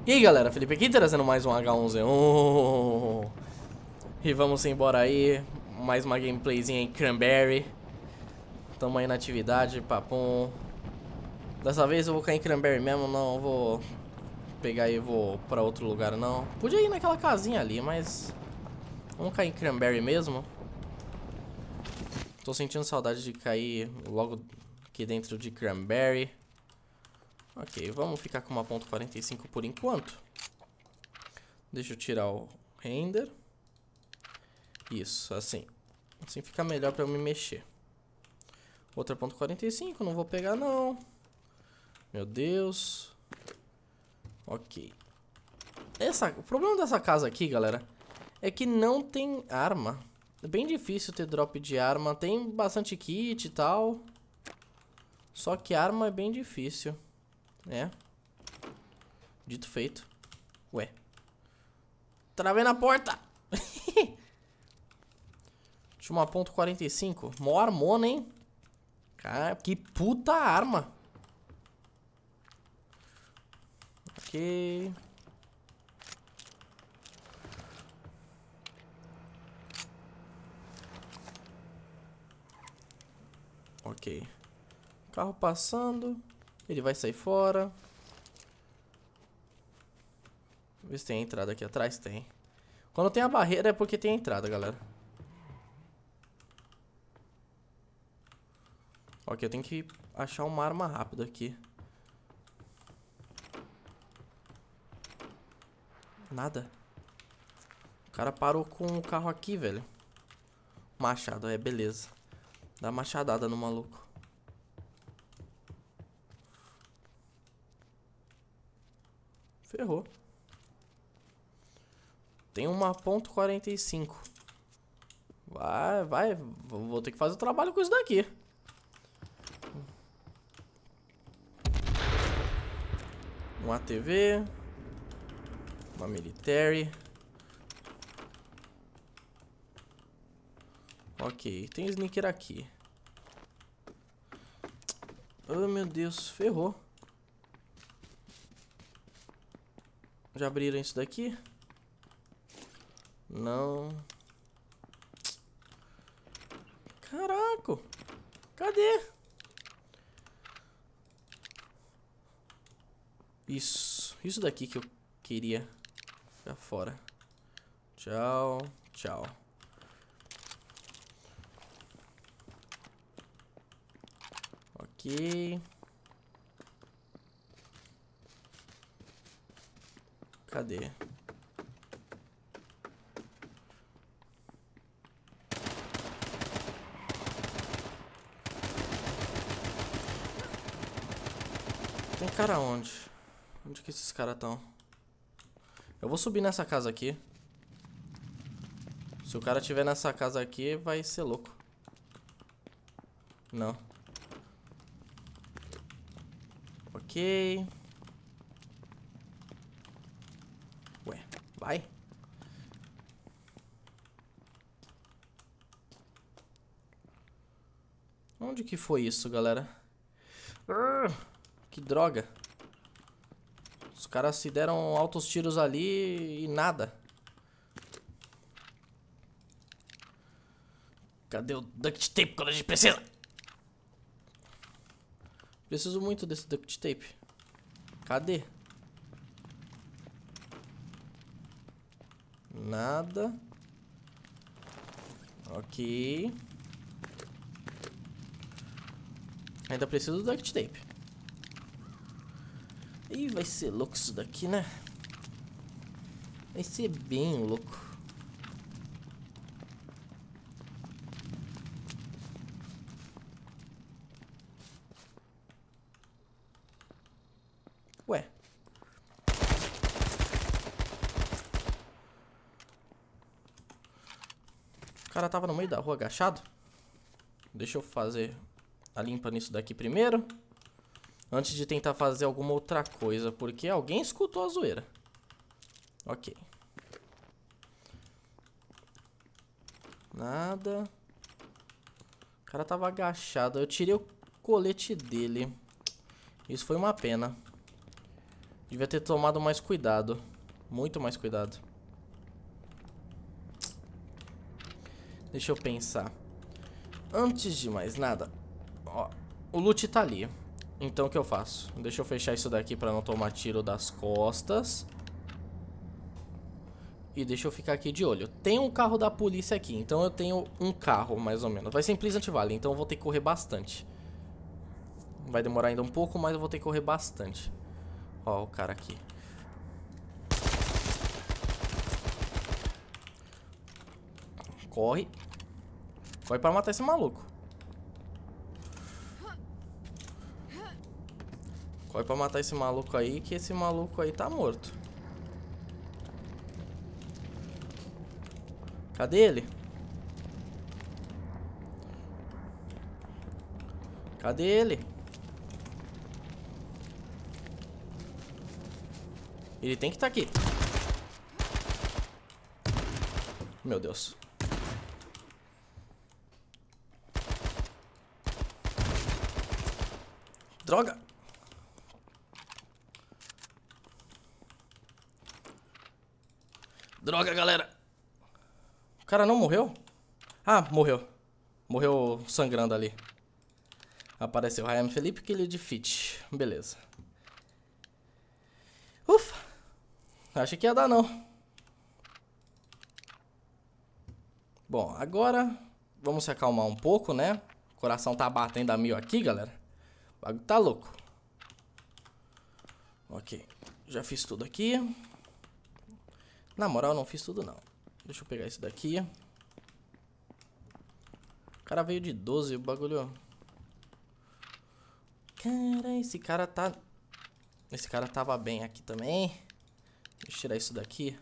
E aí galera, Felipe aqui trazendo mais um H1Z1. E vamos embora aí, mais uma gameplayzinha em Cranberry. Tamo aí na atividade, papum. Dessa vez eu vou cair em Cranberry mesmo, não vou pegar e vou pra outro lugar não. Podia ir naquela casinha ali, mas vamos cair em Cranberry mesmo. Tô sentindo saudade de cair logo aqui dentro de Cranberry. Ok, vamos ficar com uma ponto .45 por enquanto. Deixa eu tirar o render. Isso, assim. Assim fica melhor pra eu me mexer. Outra ponto .45, não vou pegar não. Meu Deus. Ok. O problema dessa casa aqui, galera, é que não tem arma. É bem difícil ter drop de arma. Tem bastante kit e tal. Só que arma é bem difícil. É. Dito feito. Ué. Travei na porta. Tinha uma ponto .45. Mó armona, hein? Cara, que puta arma. Ok. Ok. Carro passando. Ele vai sair fora. Vê se tem a entrada aqui atrás. Tem. Quando tem a barreira é porque tem a entrada, galera. Ok, eu tenho que achar uma arma rápida aqui. Nada. O cara parou com o carro aqui, velho. Machado, é, beleza. Dá machadada no maluco. Ferrou. Tem uma ponto .45. Vai. Vou ter que fazer o trabalho com isso daqui. Uma ATV. Uma military. Ok, tem sneaker aqui. Oh, meu Deus, ferrou. Já abriram isso daqui? Não. Caraca. Cadê? Isso daqui que eu queria. Ficar fora. Tchau, tchau. Ok. Cadê? Tem cara onde? Onde que esses caras estão? Eu vou subir nessa casa aqui. Se o cara estiver nessa casa aqui, vai ser louco. Não. Ok. Ué, vai. Onde que foi isso, galera? Que droga. Os caras se deram altos tiros ali e nada. Cadê o duct tape quando a gente precisa? Preciso muito desse duct tape. Cadê? Nada. Ok. Ainda preciso do duct tape. Ih, vai ser louco isso daqui, né? Vai ser bem louco. Ué. O cara tava no meio da rua agachado. Deixa eu fazer a limpa nisso daqui primeiro. Antes de tentar fazer alguma outra coisa. Porque alguém escutou a zoeira. Ok. Nada. O cara tava agachado. Eu tirei o colete dele. Isso foi uma pena. Devia ter tomado mais cuidado. Muito mais cuidado. Deixa eu pensar. Antes de mais nada, ó, o loot tá ali. Então o que eu faço? Deixa eu fechar isso daqui pra não tomar tiro das costas. E deixa eu ficar aqui de olho. Tem um carro da polícia aqui, então eu tenho um carro, mais ou menos. Vai ser em Pleasant Valley, então eu vou ter que correr bastante. Vai demorar ainda um pouco, mas eu vou ter que correr bastante. Ó, o cara aqui. Corre. Corre pra matar esse maluco. Corre pra matar esse maluco aí, que esse maluco aí tá morto. Cadê ele? Cadê ele? Ele tem que estar aqui. Meu Deus. Droga! Droga, galera! O cara não morreu? Ah, morreu. Morreu sangrando ali. Apareceu Ryan Felipe que ele defeat. Beleza. Ufa! Achei que ia dar não. Bom, agora vamos se acalmar um pouco, né? O coração tá batendo a 1000 aqui, galera. O bagulho tá louco. Ok, já fiz tudo aqui. Na moral, não fiz tudo não. Deixa eu pegar esse daqui. O cara veio de 12, o bagulho... Cara, esse cara tá... Esse cara tava bem aqui também. Deixa eu tirar isso daqui.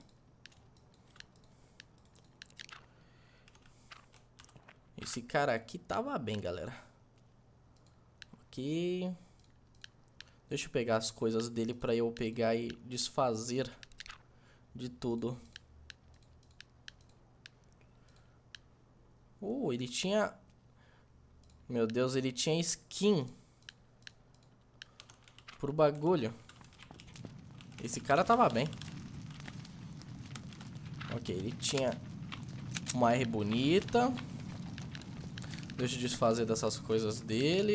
Esse cara aqui tava bem, galera. Ok. Deixa eu pegar as coisas dele pra eu pegar e desfazer de tudo. Ele tinha... Meu Deus, ele tinha skin pro bagulho. Esse cara tava bem. Ok, ele tinha uma R bonita. Deixa eu desfazer dessas coisas dele.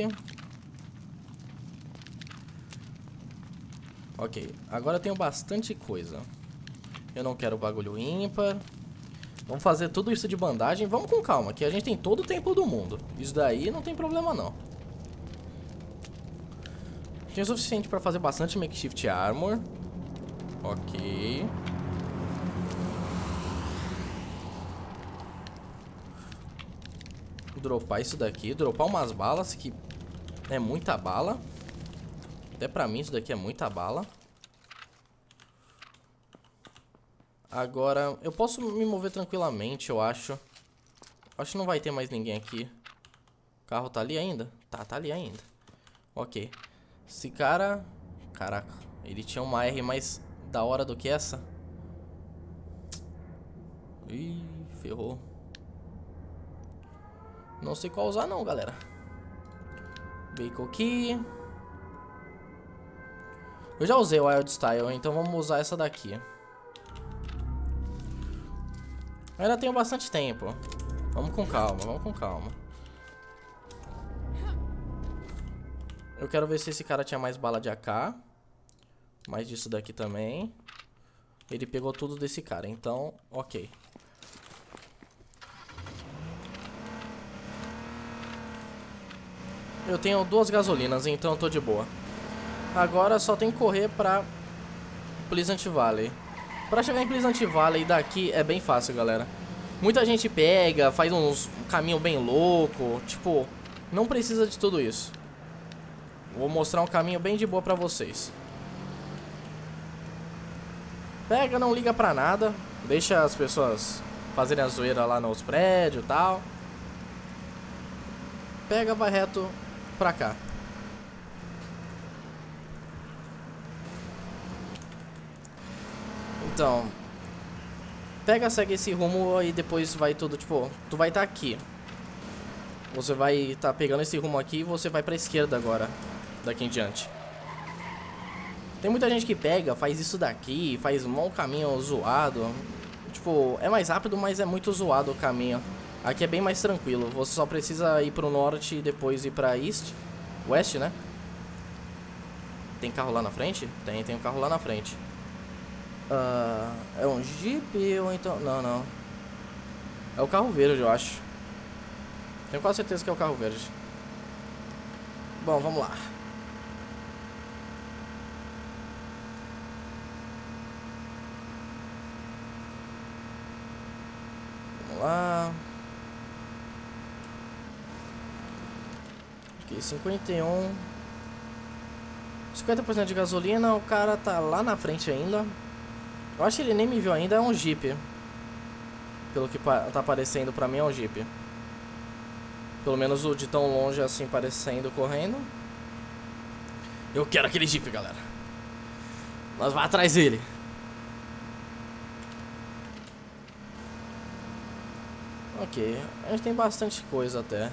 Ok, agora eu tenho bastante coisa. Eu não quero bagulho ímpar. Vamos fazer tudo isso de bandagem. Vamos com calma, que a gente tem todo o tempo do mundo. Isso daí não tem problema não. Tem o suficiente pra fazer bastante makeshift armor. Ok. Dropar isso daqui. Dropar umas balas, que é muita bala. Até pra mim isso daqui é muita bala. Agora, eu posso me mover tranquilamente, eu acho. Acho que não vai ter mais ninguém aqui. O carro tá ali ainda? Tá ali ainda. Ok. Esse cara... Caraca, ele tinha uma R mais da hora do que essa. Ih, ferrou. Não sei qual usar não, galera. Vehicle aqui. Eu já usei o Wild Style, então vamos usar essa daqui. Ainda tenho bastante tempo. Vamos com calma, vamos com calma. Eu quero ver se esse cara tinha mais bala de AK. Mais disso daqui também. Ele pegou tudo desse cara, então, ok. Eu tenho 2 gasolinas, então eu tô de boa. Agora só tem que correr pra Pleasant Valley. Pra chegar em Pleasant Valley daqui é bem fácil, galera. Muita gente pega, faz um caminho bem louco. Tipo, não precisa de tudo isso. Vou mostrar um caminho bem de boa pra vocês. Pega, não liga pra nada. Deixa as pessoas fazerem a zoeira lá nos prédios e tal. Pega, vai reto pra cá. Então, pega, segue esse rumo e depois vai tudo, tipo, tu vai estar aqui. Você vai estar pegando esse rumo aqui e você vai pra esquerda agora, daqui em diante. Tem muita gente que pega, faz isso daqui, faz um caminho zoado. Tipo, é mais rápido, mas é muito zoado o caminho. Aqui é bem mais tranquilo. Você só precisa ir pro norte e depois ir pra west, né? Tem carro lá na frente? Tem um carro lá na frente. É um Jeep ou então... Não. É o carro verde, eu acho. Tenho quase certeza que é o carro verde. Bom, vamos lá. Vamos lá. Aqui, 51. 50% de gasolina. O cara tá lá na frente ainda. Eu acho que ele nem me viu ainda. É um Jeep. Pelo que tá aparecendo pra mim, é um Jeep. Pelo menos o de tão longe assim, parecendo, correndo. Eu quero aquele Jeep, galera. Nós vamos atrás dele. Ok, a gente tem bastante coisa até.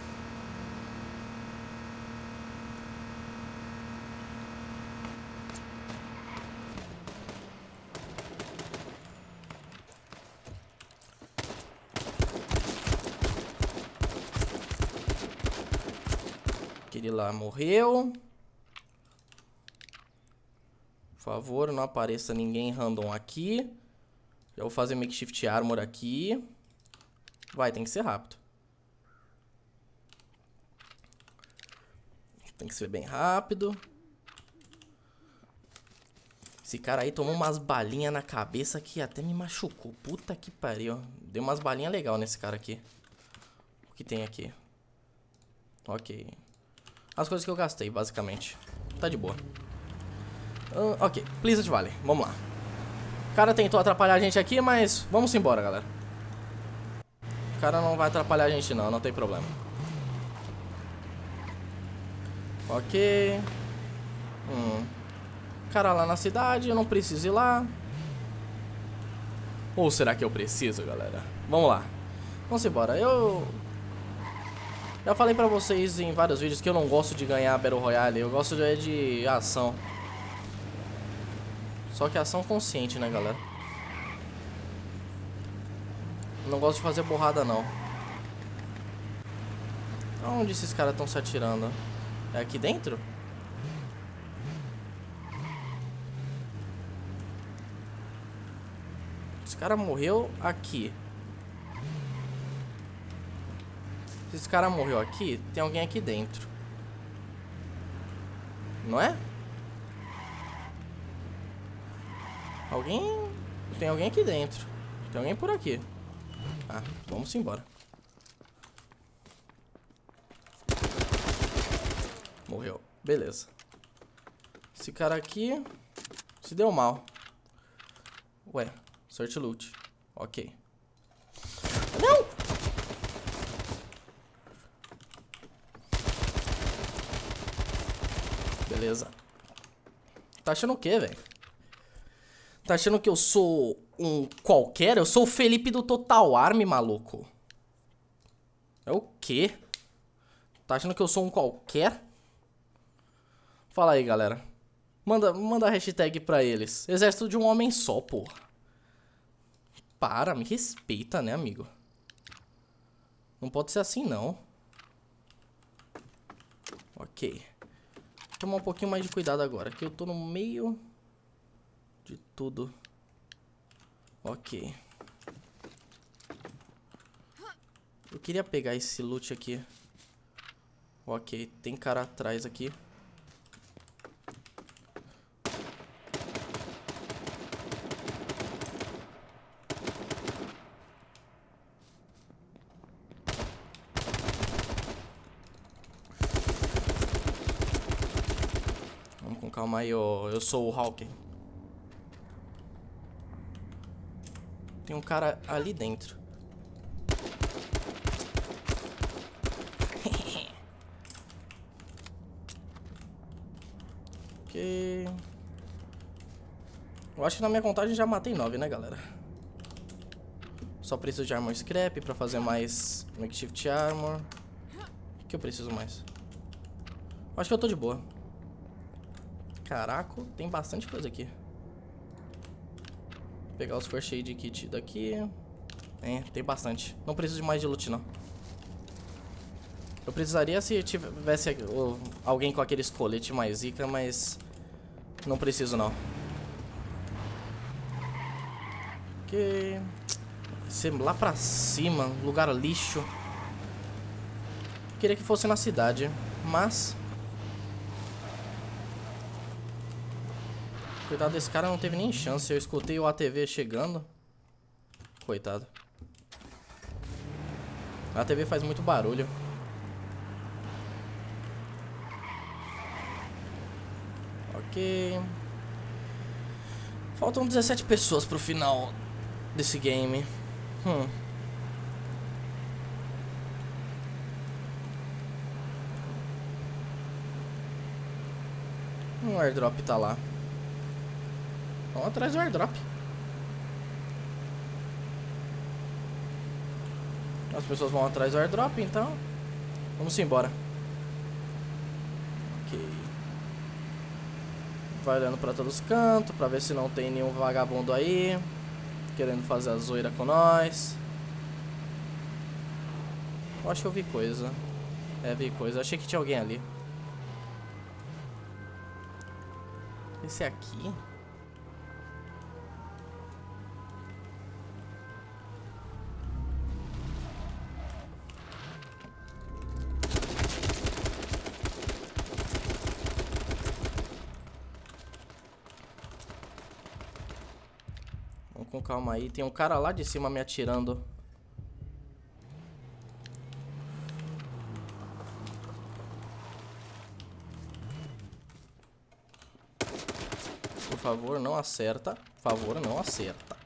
Aquele lá morreu. Por favor, não apareça ninguém random aqui. Já vou fazer makeshift armor aqui. Vai, tem que ser rápido. Tem que ser bem rápido. Esse cara aí tomou umas balinhas na cabeça que até me machucou. Puta que pariu. Deu umas balinhas legais nesse cara aqui. O que tem aqui? Ok. As coisas que eu gastei, basicamente. Tá de boa. Ok, Pleasant Valley. Vamos lá. O cara tentou atrapalhar a gente aqui, mas vamos embora, galera. O cara não vai atrapalhar a gente não tem problema. Ok. Cara lá na cidade, eu não preciso ir lá. Ou será que eu preciso, galera? Vamos lá. Vamos embora. Eu já falei pra vocês em vários vídeos que eu não gosto de ganhar Battle Royale. Eu gosto de ação. Só que ação consciente, né, galera? Não gosto de fazer borrada, não. Onde esses caras estão se atirando? É aqui dentro? Esse cara morreu aqui. Se esse cara morreu aqui, tem alguém aqui dentro. Não é? Alguém... Tem alguém aqui dentro. Tem alguém por aqui. Ah, vamos embora. Morreu. Beleza. Esse cara aqui se deu mal. Ué, search loot. Ok. Não! Beleza. Tá achando o quê, velho? Tá achando que eu sou um qualquer? Eu sou o Felipe do Total Arm, maluco. É o quê? Tá achando que eu sou um qualquer? Fala aí, galera. Manda a hashtag pra eles. Exército de um homem só, porra. Para, me respeita, né, amigo? Não pode ser assim, não. Ok. Vou tomar um pouquinho mais de cuidado agora, que eu tô no meio de tudo. Ok. Eu queria pegar esse loot aqui. Ok, tem cara atrás aqui. Vamos com calma aí, eu sou o Hawking. Tem um cara ali dentro. Ok. Eu acho que na minha contagem já matei 9, né, galera? Só preciso de armor scrap pra fazer mais makeshift armor. O que eu preciso mais? Acho que eu tô de boa. Caraca, tem bastante coisa aqui. Vou pegar os first aid kit daqui. Tem bastante. Não preciso de mais de loot, não. Eu precisaria se tivesse alguém com aqueles coletes mais zica, mas não preciso, não. Ok. Ser lá pra cima, lugar lixo. Queria que fosse na cidade, mas... Coitado desse cara, não teve nem chance. Eu escutei o ATV chegando. Coitado. A ATV faz muito barulho. Ok. Faltam 17 pessoas pro final desse game. Um airdrop tá lá. Vamos atrás do airdrop. As pessoas vão atrás do airdrop, então vamos embora. Ok. Vai olhando pra todos os cantos pra ver se não tem nenhum vagabundo aí querendo fazer a zoeira com nós. Eu acho que eu vi coisa. Vi coisa. Eu achei que tinha alguém ali. Esse aqui? Vamos com calma aí. Tem um cara lá de cima me atirando. Por favor, não acerta. Por favor, não acerta.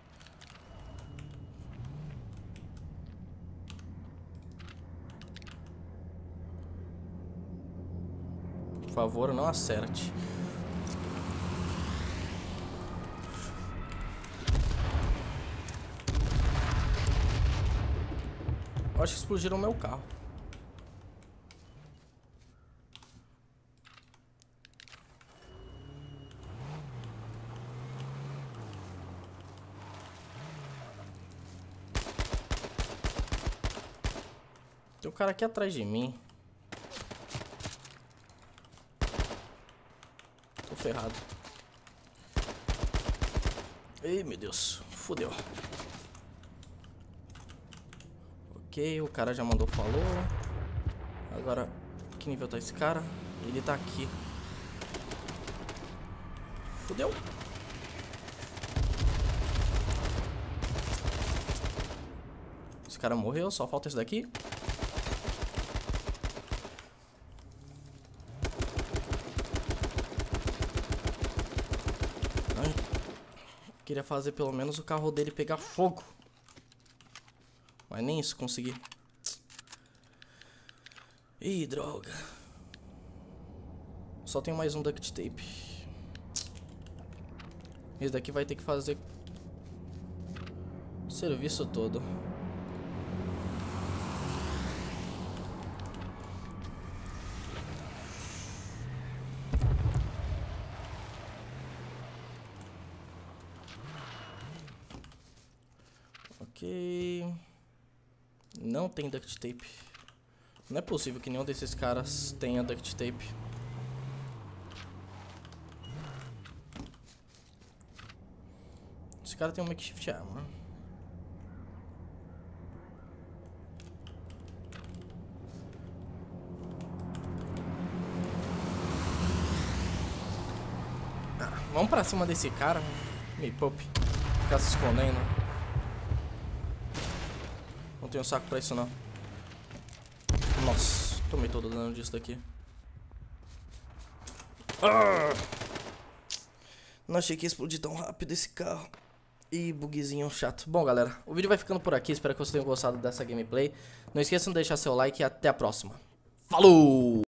Por favor, não acerte. Eu acho que explodiram o meu carro. Tem um cara aqui atrás de mim. Tô ferrado. Ei, meu Deus. Fudeu. Ok, o cara já mandou falou. Agora, que nível tá esse cara? Ele tá aqui. Fudeu. Esse cara morreu, só falta esse daqui. Ai, queria fazer pelo menos o carro dele pegar fogo. Mas nem isso consegui. Ih, droga. Só tem mais um duct tape. Esse daqui vai ter que fazer o serviço todo. Ok. Não tem duct tape. Não é possível que nenhum desses caras tenha duct tape. Esse cara tem um makeshift armor. Vamos pra cima desse cara. Me poupe. Ficar se escondendo. Não tenho saco pra isso, não. Nossa, tomei todo o dano disso daqui. Não achei que ia explodir tão rápido esse carro. Ih, bugzinho chato. Bom, galera, o vídeo vai ficando por aqui. Espero que vocês tenham gostado dessa gameplay. Não esqueçam de deixar seu like e até a próxima. Falou!